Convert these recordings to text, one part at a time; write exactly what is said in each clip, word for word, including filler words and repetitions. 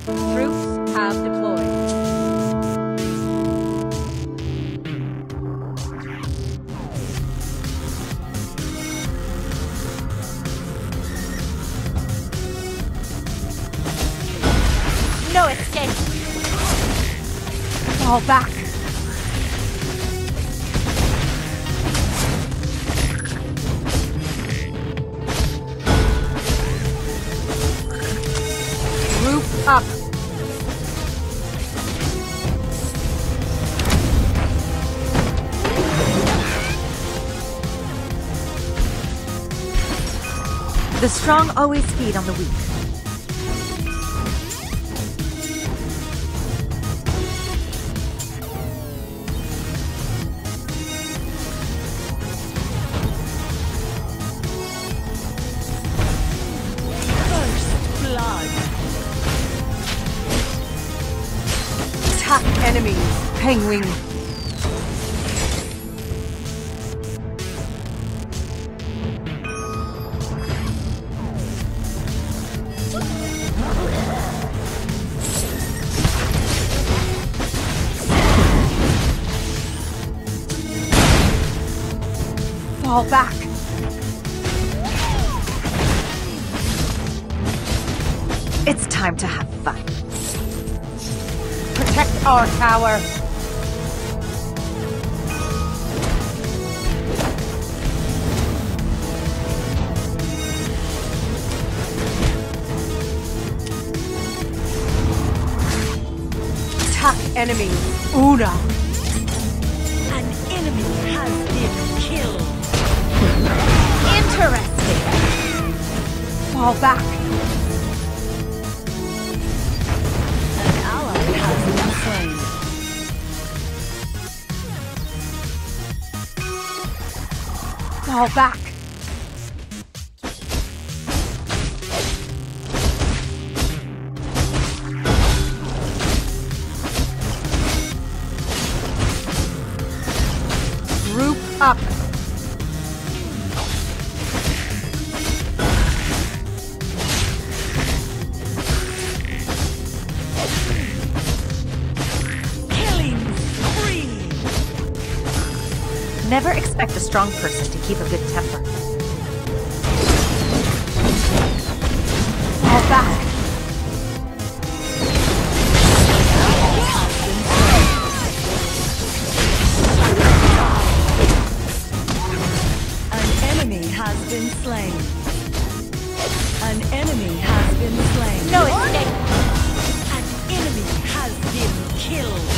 Troops have deployed. No escape! Fall back! Group up! The strong always feed on the weak. Attack enemies, Penguin. Fall back. It's time to have fun. Protect our tower. Attack enemy. Una. An enemy has been killed. Interesting. Fall back. An ally has been slain. Fall back. Group up. Killing spree. Never expect a strong person to keep a good temper. Fall back. An enemy has been slain. An enemy has been slain. No escape. An enemy has been killed.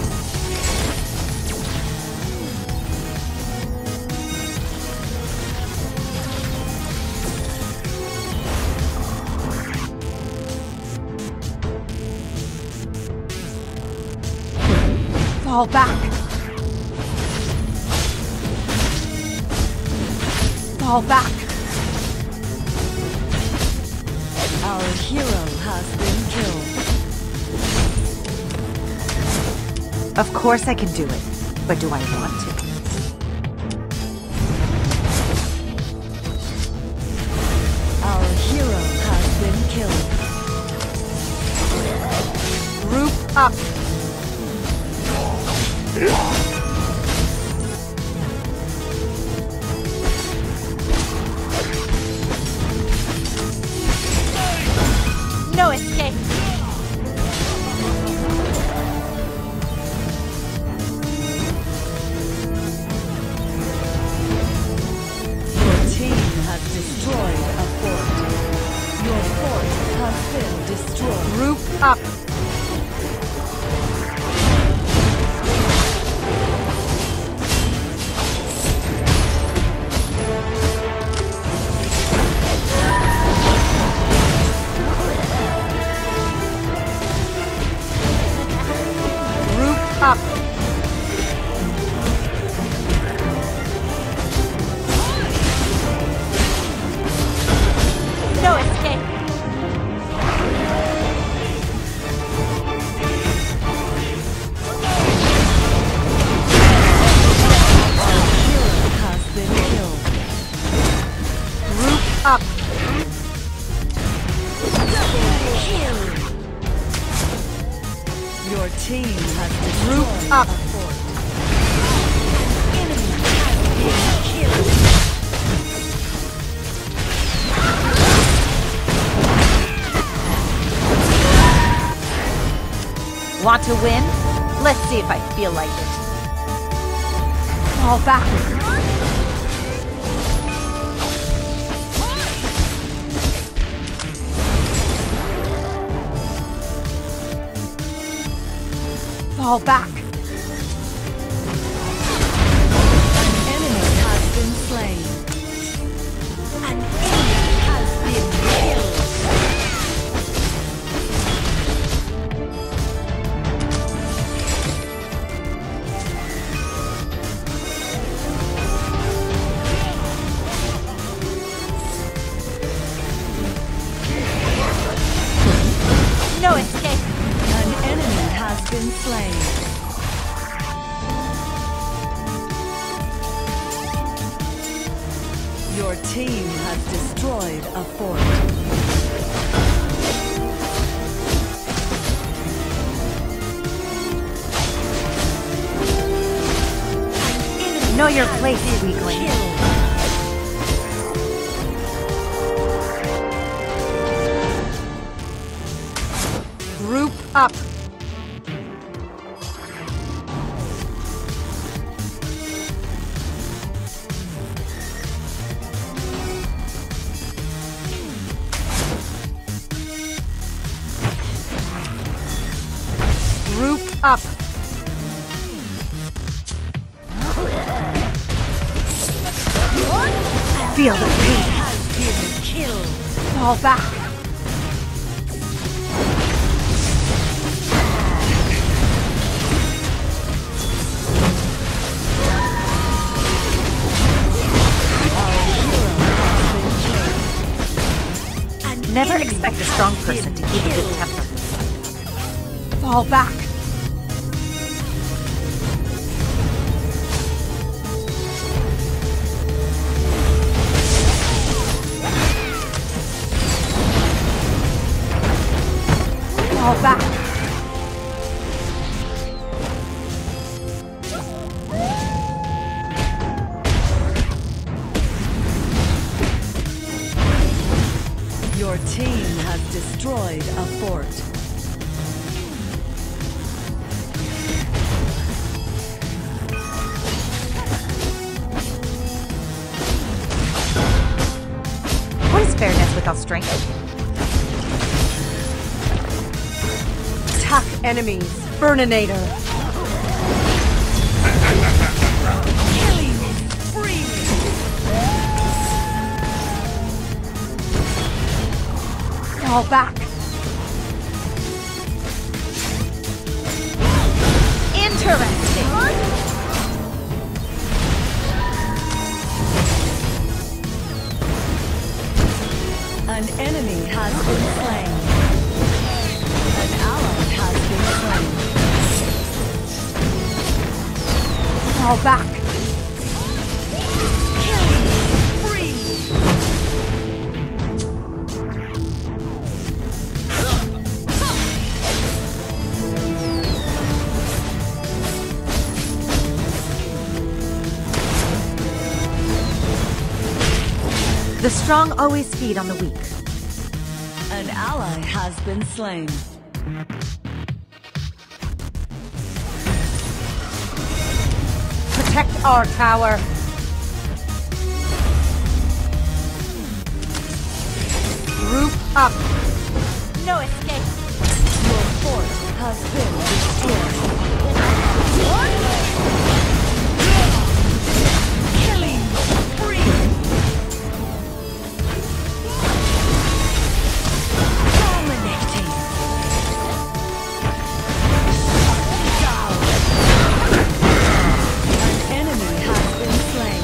Fall back. Fall back. Our hero has been killed. Of course I can do it, but do I want to? Our hero has been killed. Group up. No escape. Your team has destroyed a fort. Your fort has been destroyed. Group up. Group up. No escape. team has destroyed Group up. a fort. Enemy has been killed. Want to win? Let's see if I feel like it. Fall back. Fall back. An enemy has been slain. An enemy has been killed. No escape. An enemy has been slain. Your team has destroyed a fort. Know your place, weakling. Group up. Group up. Feel the pain. Has been killed. Fall back. Never expect a strong person to keep a good temper. Fall back. Fall back. Your team has destroyed a fort. What is fairness without strength? Attack enemies. Burninator. Killing spree. Fall back. Interesting. An enemy has been slain. An ally has been slain. Fall back. Killing spree. The strong always feed on the weak. An ally has been slain. Protect our tower. Group up. No escape. Your fort has been destroyed. Killing spree. Dominating. Down. An enemy has been slain.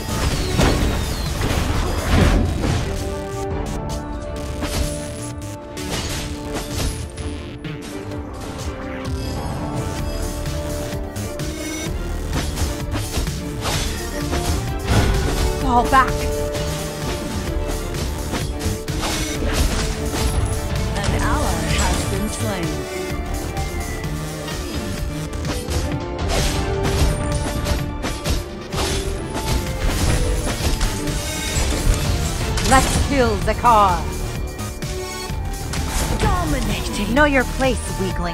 Fall back. An ally has been slain. kill Zakar. Dominating. Know your place, weakling.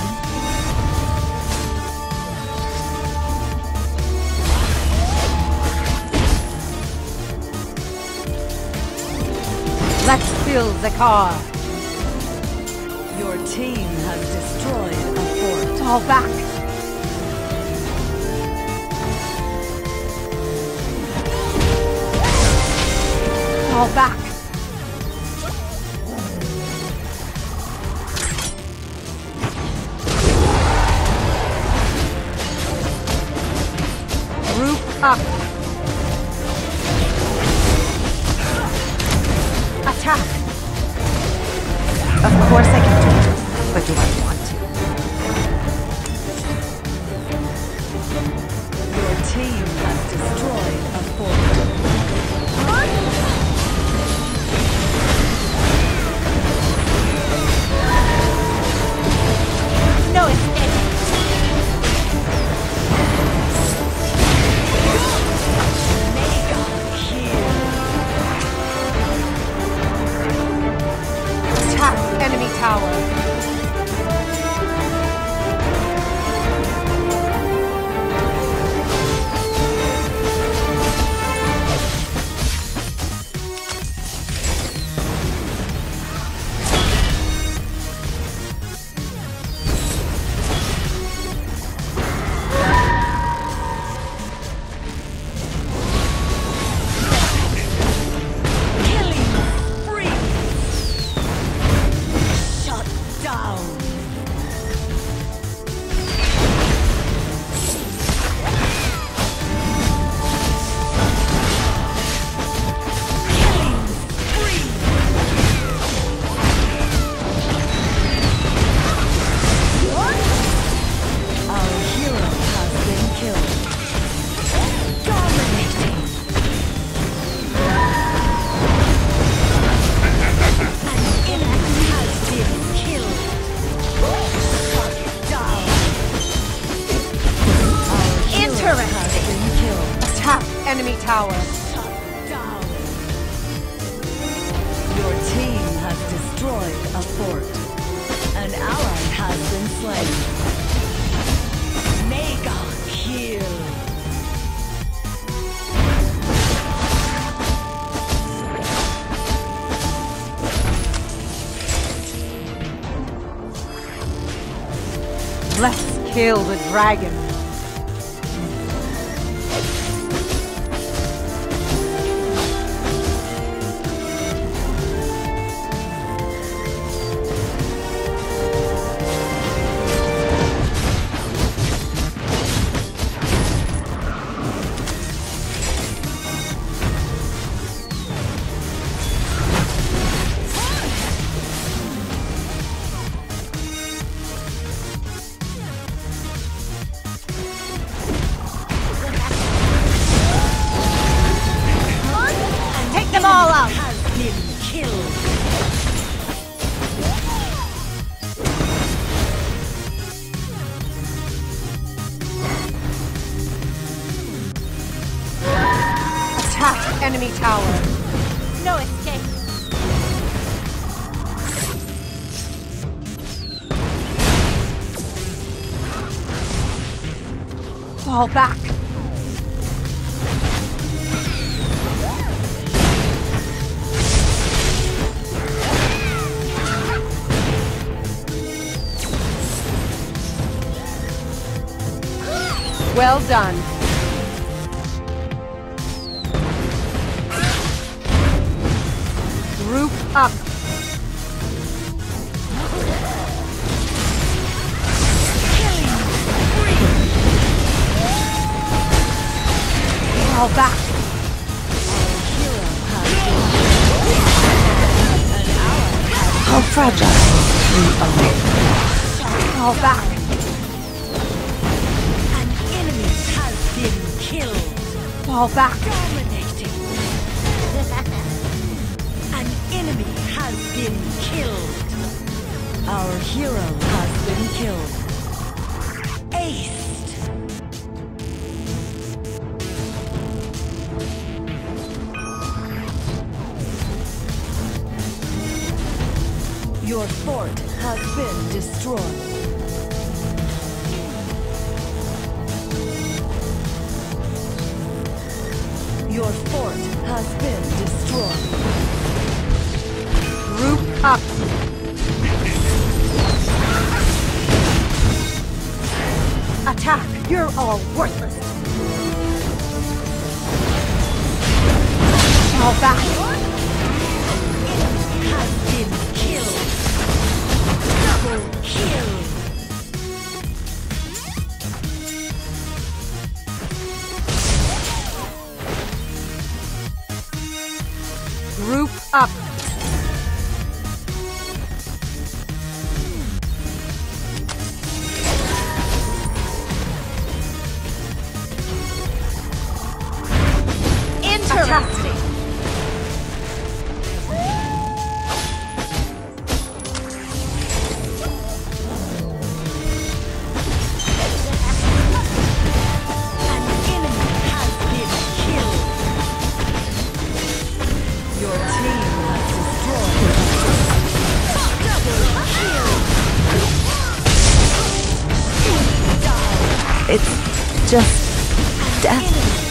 Let's kill Zakar. Your team has destroyed a fort. Fall back. Fall back. Group up. Attack. Of course I can do it, but do I want to? Your team has destroyed a fort. No escape. Attack enemy tower. Enemy tower. Down. Your team has destroyed a fort. An ally has been slain. Mega kill. Let's kill the dragon. Take them all out! Has been killed. Attack enemy tower. No escape. Fall back. Well done. Group up. Fall back. How fragile we are. Fall back. An enemy has been killed. Fall back. Dominating. An enemy has been killed. Our hero has been killed. Aced. has been destroyed. Your fort has been destroyed. Group up. Attack! You're all worthless! Fall back. Has been killed. Double kill. Group up. Interesting! An enemy has been killed. Your team has destroyed. Double kill. It's just death.